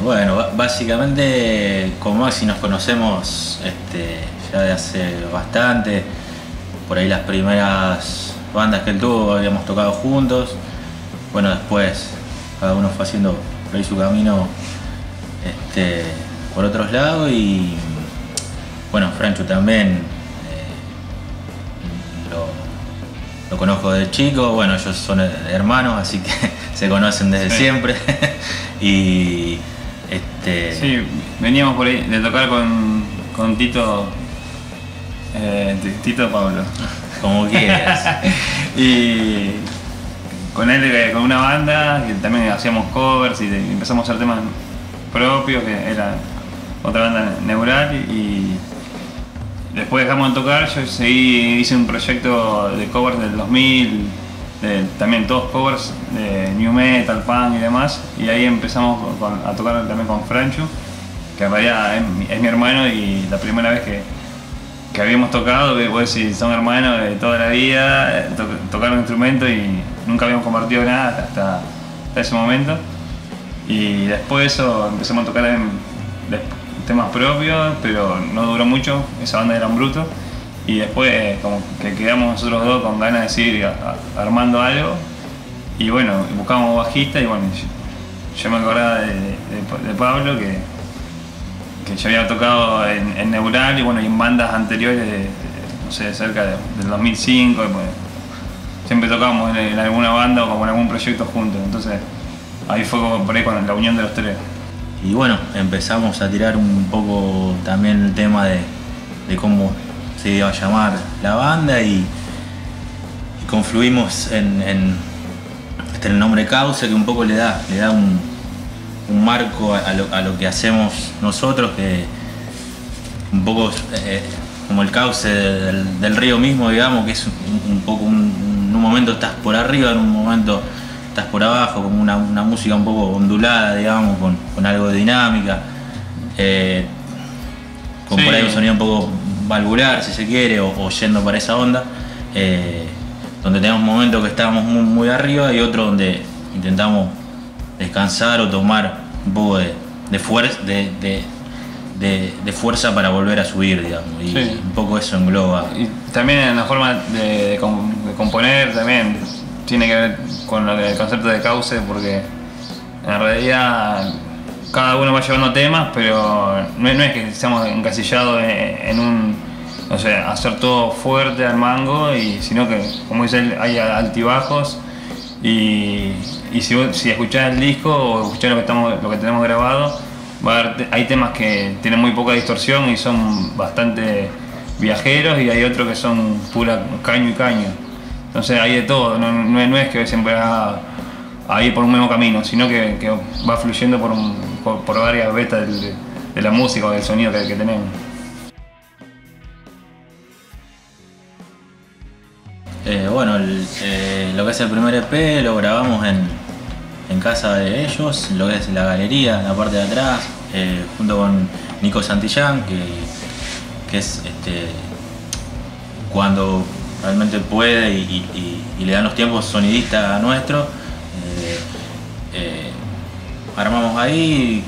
Bueno, básicamente con Maxi nos conocemos ya de hace bastante. Por ahí las primeras bandas que él tuvo habíamos tocado juntos. Bueno, después cada uno fue haciendo por ahí su camino por otros lados y bueno, Franchu también lo conozco de chico. Bueno, ellos son hermanos, así que se conocen desde siempre. Y sí, veníamos por ahí de tocar con Tito Pablo, como quieras. Y con él, con una banda que también hacíamos covers y empezamos a hacer temas propios, que era otra banda, Neural, y después dejamos de tocar. Yo hice un proyecto de covers del 2000, también todos covers de new metal, punk y demás, y ahí empezamos a tocar también con Franchu, que en realidad es mi hermano, y la primera vez que habíamos tocado, que pues, si son hermanos de toda la vida, tocar un instrumento y nunca habíamos compartido nada hasta ese momento. Y después de eso empezamos a tocar temas propios, pero no duró mucho, esa banda era un bruto. Y después como que quedamos nosotros dos con ganas de seguir armando algo. Y bueno, buscamos bajista y bueno, yo me acordaba de Pablo, que yo había tocado en Neural y bueno, y en bandas anteriores, no sé, cerca del 2005. Y bueno, siempre tocábamos en alguna banda o en algún proyecto juntos. Entonces ahí fue como por ahí con la unión de los tres. Y bueno, empezamos a tirar un poco también el tema de cómo se iba a llamar la banda y confluimos en el nombre Cauce, que un poco le da un marco a lo que hacemos nosotros, que un poco como el cauce del río mismo, digamos, que es un poco en un momento estás por arriba, en un momento estás por abajo, como una música un poco ondulada, digamos, con algo de dinámica, con por ahí un sonido un poco valvular, si se quiere, o yendo para esa onda, donde tenemos momentos que estábamos muy arriba y otros donde intentamos descansar o tomar un poco de fuerza para volver a subir, digamos, y un poco eso engloba. Y también en la forma de componer también tiene que ver con el concepto de Cauce, porque en realidad cada uno va llevando temas, pero no es que estemos encasillados en un, no sé, hacer todo fuerte al mango, sino que, como dice él, hay altibajos. Y si escuchás el disco o escuchás lo que tenemos grabado, hay temas que tienen muy poca distorsión y son bastante viajeros, y hay otros que son pura caño y caño. Entonces hay de todo, no es que siempre va a ir por un mismo camino, sino que va fluyendo por varias vetas de la música o del sonido que tenemos. Bueno, lo que es el primer EP lo grabamos en casa de ellos, lo que es la galería, en la parte de atrás, junto con Nico Santillán, que es cuando realmente puede y le dan los tiempos, sonidista nuestro. Armamos ahí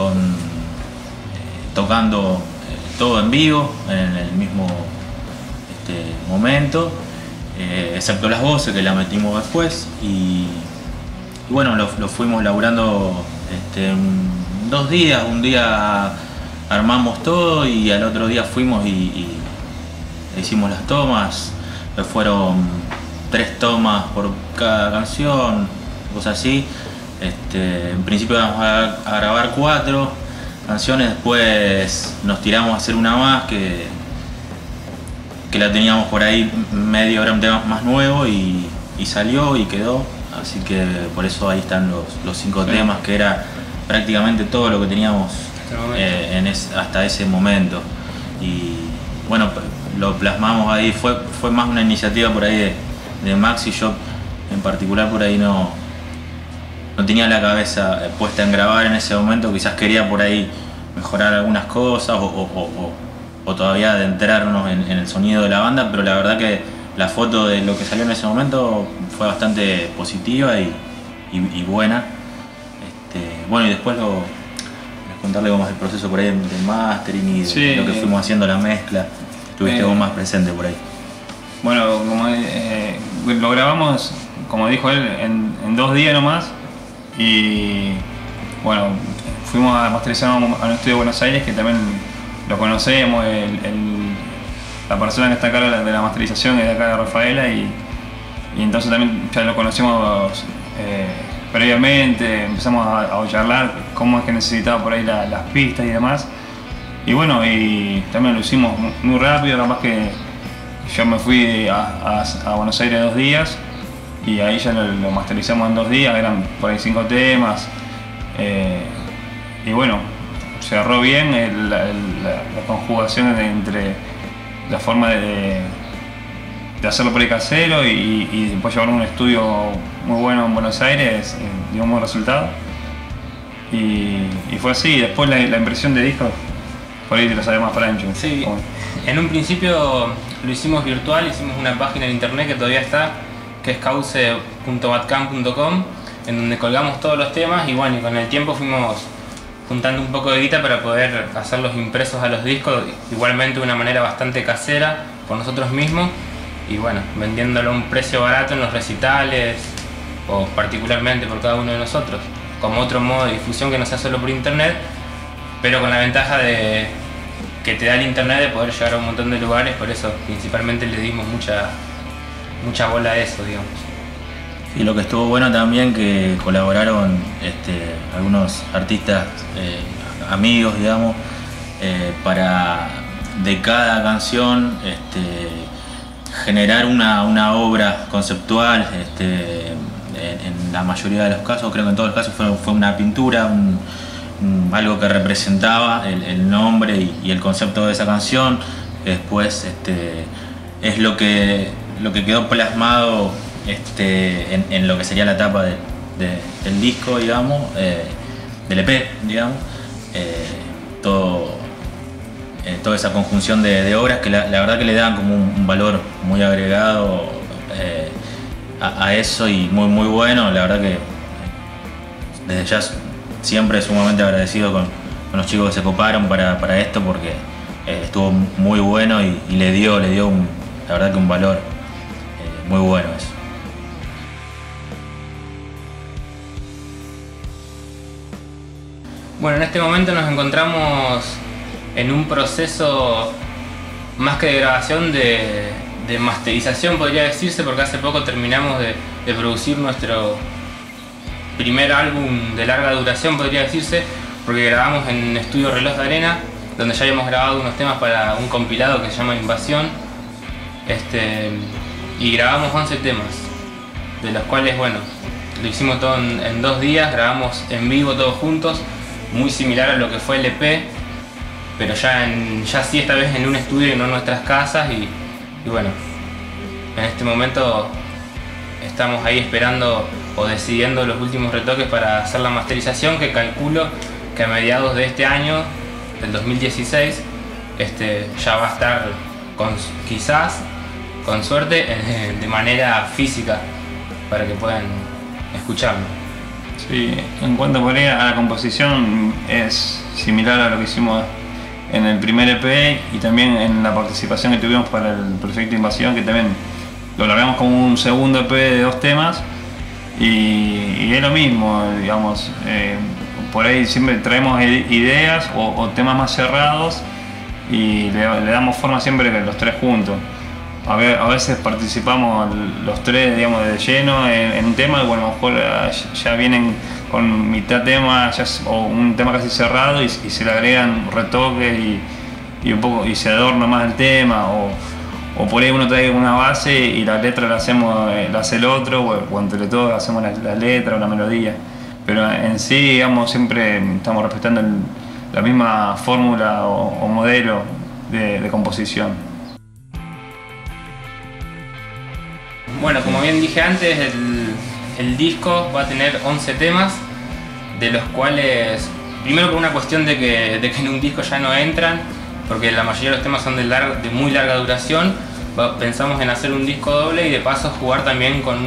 tocando todo en vivo en el mismo momento, excepto las voces que las metimos después, y bueno, lo fuimos laburando en 2 días. Un día armamos todo y al otro día fuimos y hicimos las tomas. Fueron 3 tomas por cada canción, cosas así. En principio íbamos a grabar 4 canciones, después nos tiramos a hacer una más que la teníamos por ahí medio, era un tema más nuevo y salió y quedó. Así que por eso ahí están los 5 temas, que era prácticamente todo lo que teníamos hasta ese momento. Y bueno, lo plasmamos ahí, fue más una iniciativa por ahí de Maxi. Yo en particular por ahí no tenía la cabeza puesta en grabar en ese momento, quizás quería por ahí mejorar algunas cosas o todavía adentrarnos en el sonido de la banda, pero la verdad que la foto de lo que salió en ese momento fue bastante positiva y buena. Bueno, y después contarle cómo es el proceso por ahí del mastering y de Sí. lo que fuimos haciendo, la mezcla. Estuviste vos más presente por ahí. Bueno, como lo grabamos, como dijo él, en 2 días nomás. Y bueno, fuimos a masterizar a un estudio de Buenos Aires que también lo conocemos. La persona que está a cargo de la masterización es de acá de Rafaela y entonces también ya lo conocemos previamente. Empezamos a charlar cómo es que necesitaba por ahí las pistas y demás. Y bueno, y también lo hicimos muy rápido, capaz que yo me fui a Buenos Aires 2 días y ahí ya lo masterizamos en 2 días, eran por ahí 5 temas. Y bueno, cerró bien la conjugación entre la forma de hacerlo por ahí casero y después llevarlo a un estudio muy bueno en Buenos Aires, dio un buen resultado. Y fue así, después la impresión de disco, por ahí te lo sabe más Francho. Sí, en un principio lo hicimos virtual, hicimos una página en internet que todavía está, que es cauce.bandcamp.com, en donde colgamos todos los temas y bueno, y con el tiempo fuimos juntando un poco de guita para poder hacerlos impresos a los discos, igualmente de una manera bastante casera, por nosotros mismos, y bueno, vendiéndolo a un precio barato en los recitales, o particularmente por cada uno de nosotros, como otro modo de difusión que no sea solo por internet, pero con la ventaja de que te da el internet de poder llegar a un montón de lugares, por eso principalmente le dimos mucha bola a eso, digamos. Y lo que estuvo bueno también que colaboraron algunos artistas amigos, digamos, para de cada canción generar una obra conceptual. En la mayoría de los casos, creo que en todos los casos fue una pintura, algo que representaba el nombre y el concepto de esa canción. Después es lo que quedó plasmado en lo que sería la tapa del disco, digamos, del EP, digamos. Toda esa conjunción de obras que la verdad que le dan como un valor muy agregado a eso y muy bueno. La verdad que desde ya siempre sumamente agradecido con los chicos que se coparon para esto, porque estuvo muy bueno y le dio la verdad que un valor muy bueno eso. Bueno, en este momento nos encontramos en un proceso más que de grabación, de masterización podría decirse, porque hace poco terminamos de producir nuestro primer álbum de larga duración, podría decirse, porque grabamos en Estudio Reloj de Arena, donde ya habíamos grabado unos temas para un compilado que se llama Invasión, y grabamos 11 temas, de los cuales, bueno, lo hicimos todo en 2 días, grabamos en vivo todos juntos, muy similar a lo que fue el EP, pero ya sí esta vez en un estudio y no en nuestras casas, y bueno, en este momento estamos ahí esperando o decidiendo los últimos retoques para hacer la masterización, que calculo que a mediados de este año, del 2016, ya va a estar quizás, con suerte, de manera física, para que puedan escucharlo. Sí, en cuanto por ahí a la composición es similar a lo que hicimos en el primer EP y también en la participación que tuvimos para el proyecto Invasión, que también lo largamos como un segundo EP de 2 temas y es lo mismo, digamos, por ahí siempre traemos ideas o temas más cerrados y le damos forma siempre los 3 juntos. A veces participamos los 3, digamos, de lleno en un tema y bueno, a lo mejor ya vienen con mitad tema o un tema casi cerrado y se le agregan retoques y un poco y se adorna más el tema, o por ahí uno trae una base y la letra la hace el otro, o entre todos hacemos la letra o la melodía, pero en sí, digamos, siempre estamos respetando la misma fórmula o modelo de composición. Bueno, como bien dije antes, el disco va a tener 11 temas, de los cuales, primero por una cuestión de que en un disco ya no entran, porque la mayoría de los temas son de muy larga duración, pensamos en hacer un disco doble y de paso jugar también con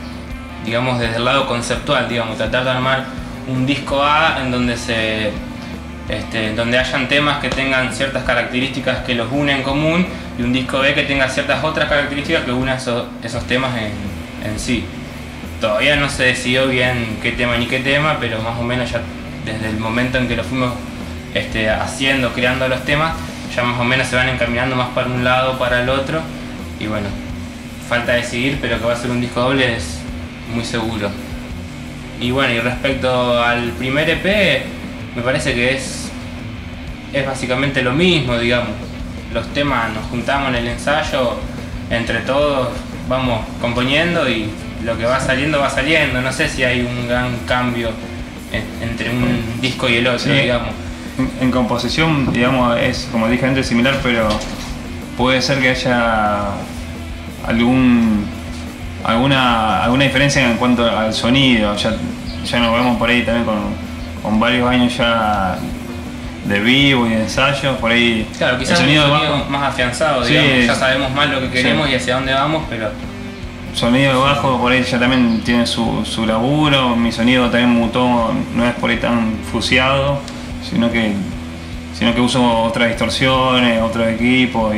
digamos, desde el lado conceptual, digamos, tratar de armar un disco A en donde se donde hayan temas que tengan ciertas características que los unen en común y un disco B que tenga ciertas otras características que unan esos temas en sí. Todavía no se decidió bien qué tema ni qué tema, pero más o menos ya desde el momento en que lo fuimos haciendo, creando los temas, ya más o menos se van encaminando más para un lado o para el otro, y bueno, falta decidir, pero que va a ser un disco doble es muy seguro. Y bueno, y respecto al primer EP, me parece que es básicamente lo mismo, digamos. Los temas nos juntamos en el ensayo, entre todos vamos componiendo y lo que va saliendo, no sé si hay un gran cambio entre un disco y el otro, sí, digamos. En composición, digamos, es como dije antes similar, pero puede ser que haya alguna diferencia en cuanto al sonido. Ya nos vemos por ahí también con varios años ya de vivo y de ensayos, por ahí. Claro, quizás un sonido más afianzado, sí, digamos, ya sabemos más lo que queremos, sí, y hacia dónde vamos, pero... Sonido de bajo por ahí ya también tiene su laburo, mi sonido también mutó, no es por ahí tan fusiado, sino que uso otras distorsiones, otros equipos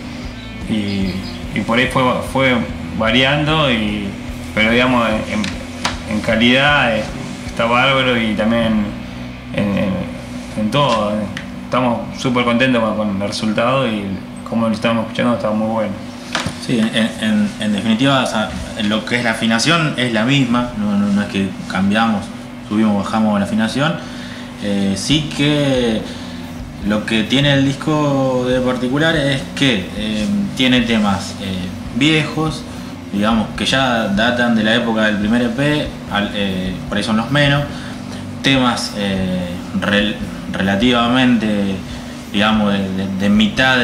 y por ahí fue variando, pero digamos en calidad está bárbaro, y también en todo. Estamos súper contentos con el resultado, y como lo estamos escuchando está muy bueno. Sí, en definitiva, o sea, lo que es la afinación es la misma, no es que cambiamos, subimos, bajamos la afinación. Sí que lo que tiene el disco de particular es que tiene temas viejos, digamos, que ya datan de la época del primer EP, por ahí son los menos, temas relativamente, digamos, de mitad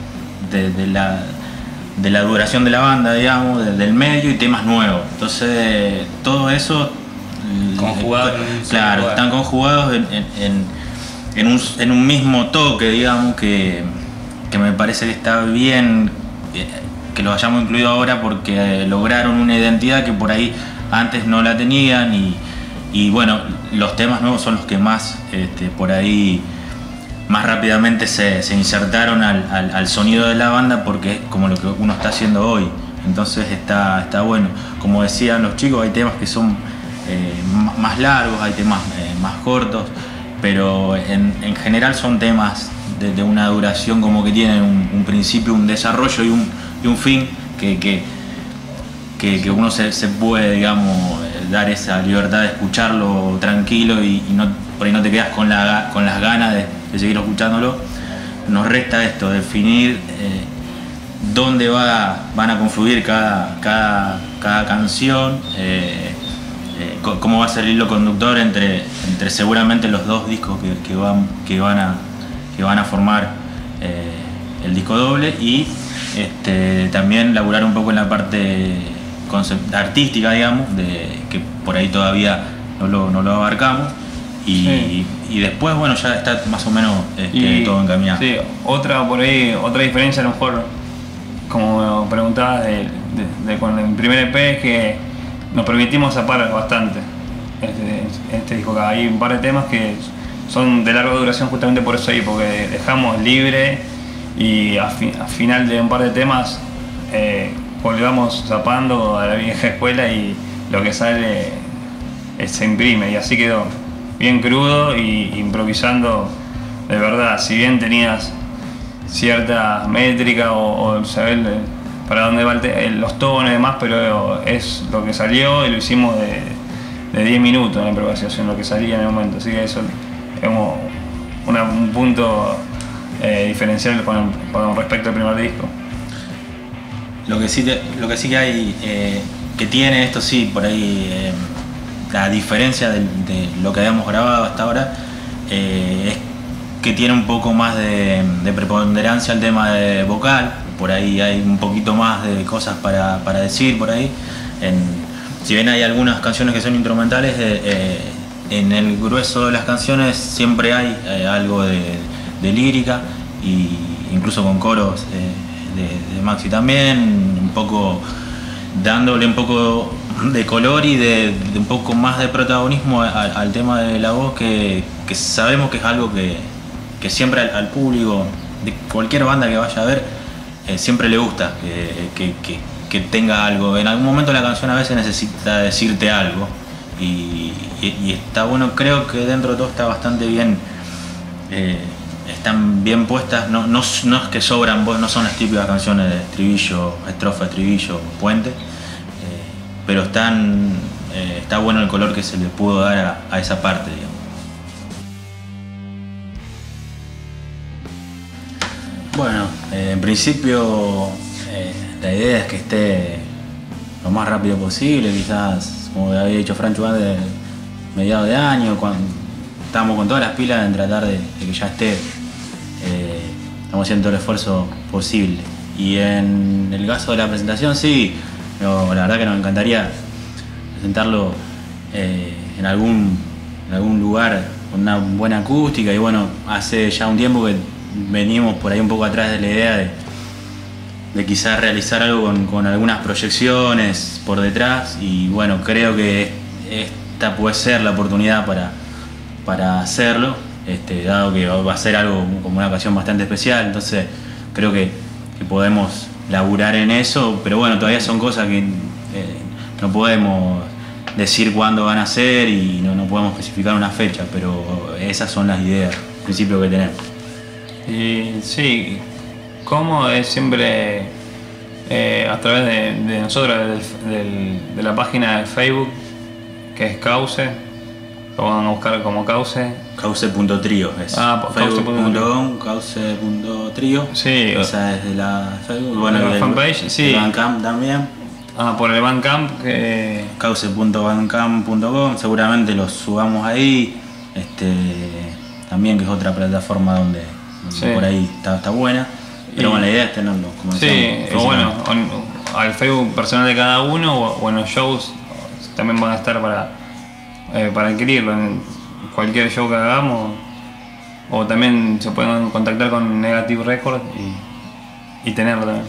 de la duración de la banda, digamos, del medio, y temas nuevos. Entonces, todo eso conjugado, claro, están conjugados en un mismo toque, digamos, que me parece que está bien que los hayamos incluido ahora, porque lograron una identidad que por ahí antes no la tenían, y bueno, los temas nuevos son los que más por ahí más rápidamente se insertaron al sonido de la banda, porque es como lo que uno está haciendo hoy. Entonces está bueno. Como decían los chicos, hay temas que son más largos, hay temas más cortos, pero en general son temas de una duración como que tienen un principio, un desarrollo y un fin que uno se puede, digamos, dar esa libertad de escucharlo tranquilo, y por ahí no te quedas con las ganas de seguir escuchándolo. Nos resta esto, definir dónde van a confluir cada canción, cómo va a ser el hilo conductor entre seguramente los dos discos que van a formar el disco doble, y también laburar un poco en la parte artística, digamos, que por ahí todavía no lo abarcamos, y después, bueno, ya está más o menos todo encaminado. Sí, otra diferencia, a lo mejor, como me preguntabas con el primer EP, es que nos permitimos zapar bastante este disco acá. Hay un par de temas que son de larga duración justamente por eso ahí, porque dejamos libre, y a final de un par de temas colgamos zapando a la vieja escuela, y lo que sale se imprime, y así quedó, bien crudo y improvisando de verdad. Si bien tenías cierta métrica o saber para dónde va los tonos y demás, pero es lo que salió, y lo hicimos de 10 minutos en la improvisación, lo que salía en el momento. Así que eso es como un punto diferencial con respecto al primer disco. Lo que sí que hay, que tiene esto, sí, por ahí, la diferencia de lo que habíamos grabado hasta ahora, es que tiene un poco más de preponderancia el tema de vocal. Por ahí hay un poquito más de cosas para decir por ahí. Si bien hay algunas canciones que son instrumentales, en el grueso de las canciones siempre hay algo de lírica, y incluso con coros de Maxi también, un poco dándole un poco de color y de un poco más de protagonismo al tema de la voz, que sabemos que es algo que que siempre al público de cualquier banda que vaya a ver siempre le gusta que tenga algo. En algún momento la canción a veces necesita decirte algo y está bueno, creo que dentro de todo está bastante bien, están bien puestas, no es que sobran, no son las típicas canciones de estribillo, estrofa, estribillo, puente, pero está bueno el color que se le pudo dar a esa parte, digamos. Bueno, en principio la idea es que esté lo más rápido posible, quizás, como había dicho Francho antes, mediados de año, cuando estamos con todas las pilas en tratar de que ya esté, estamos haciendo todo el esfuerzo posible. Y en el caso de la presentación, sí, la verdad que nos encantaría presentarlo en algún lugar con una buena acústica, y bueno, hace ya un tiempo que venimos por ahí un poco atrás de la idea de quizás realizar algo con algunas proyecciones por detrás, y bueno, creo que esta puede ser la oportunidad para hacerlo, dado que va a ser algo como una ocasión bastante especial, entonces creo que podemos laburar en eso, pero bueno, todavía son cosas que no podemos decir cuándo van a ser y no podemos especificar una fecha, pero esas son las ideas, en principio, que tenemos. Y sí, como es siempre a través de nosotros, de la página de Facebook, que es Cauce, lo van a buscar como Cauce. Cauce.trio es. Facebook.com, Cauce.trio. Sí. Esa es de la Facebook. Bueno, la fanpage, sí. El Bandcamp también. Por el Bandcamp, que Cauce.bandcamp.com, seguramente los subamos ahí. También, que es otra plataforma donde sí, por ahí está buena. Pero bueno, la idea es tenerlo, como sí, o bueno, al Facebook personal de cada uno, o en los shows también van a estar para adquirirlo en cualquier show que hagamos, o también se pueden contactar con Negative Records y tenerlo también.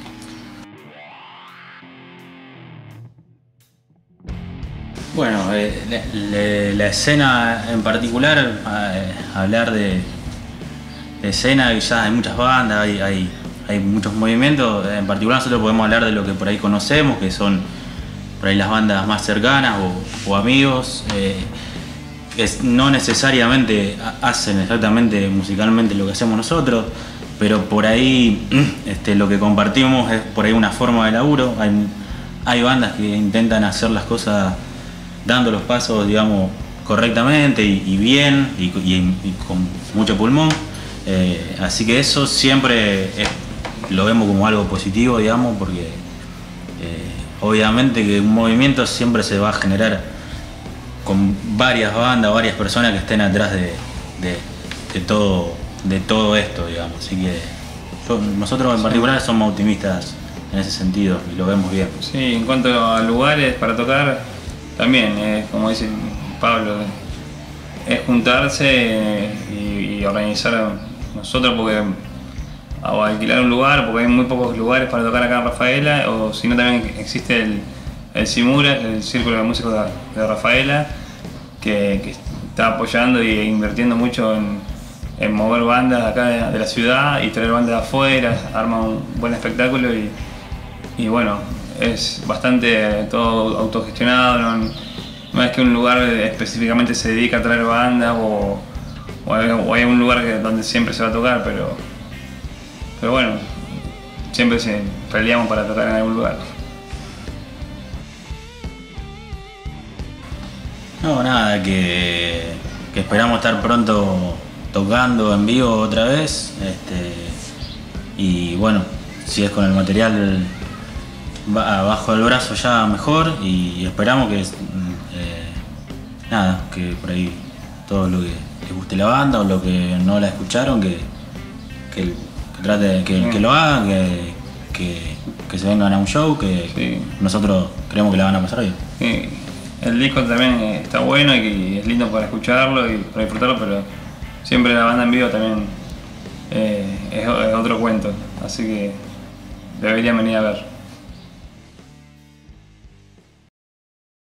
Bueno, la escena en particular, hablar de escena, quizás hay muchas bandas, hay muchos movimientos. En particular nosotros podemos hablar de lo que por ahí conocemos, que son por ahí las bandas más cercanas o amigos, no necesariamente hacen exactamente musicalmente lo que hacemos nosotros, pero por ahí lo que compartimos es por ahí una forma de laburo. Hay bandas que intentan hacer las cosas dando los pasos, digamos, correctamente y bien y con mucho pulmón. Así que eso siempre lo vemos como algo positivo, digamos, porque obviamente que un movimiento siempre se va a generar con varias bandas, varias personas que estén atrás de todo esto, digamos. Así que nosotros en particular somos optimistas en ese sentido y lo vemos bien. Sí, en cuanto a lugares para tocar, también, como dice Pablo, es juntarse y organizar nosotros, porque o alquilar un lugar, porque hay muy pocos lugares para tocar acá en Rafaela, o si no también existe el Simura, el Círculo de Músicos de Rafaela, que está apoyando e invirtiendo mucho en mover bandas acá de la ciudad y traer bandas de afuera, arma un buen espectáculo y bueno, es bastante todo autogestionado, no es que un lugar específicamente se dedica a traer bandas o hay un lugar donde siempre se va a tocar, pero bueno, siempre peleamos para tocar en algún lugar. No, nada, que esperamos estar pronto tocando en vivo otra vez, y bueno, si es con el material bajo el brazo ya mejor, y esperamos que nada, que por ahí todo lo que les guste la banda o lo que no la escucharon, que trate, que lo hagan, que se vengan a un show, que sí, nosotros creemos que la van a pasar bien. Sí. El disco también está bueno y es lindo para escucharlo y para disfrutarlo, pero siempre la banda en vivo también es otro cuento, así que deberían venir a ver.